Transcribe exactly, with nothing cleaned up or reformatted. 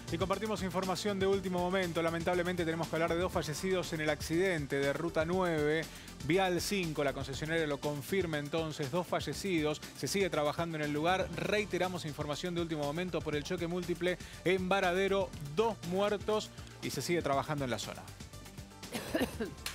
Y compartimos información de último momento. Lamentablemente tenemos que hablar de dos fallecidos en el accidente de Ruta nueve, Vial cinco. La concesionaria lo confirma entonces, dos fallecidos. Se sigue trabajando en el lugar. Reiteramos información de último momento por el choque múltiple en Varadero, dos muertos y se sigue trabajando en la zona.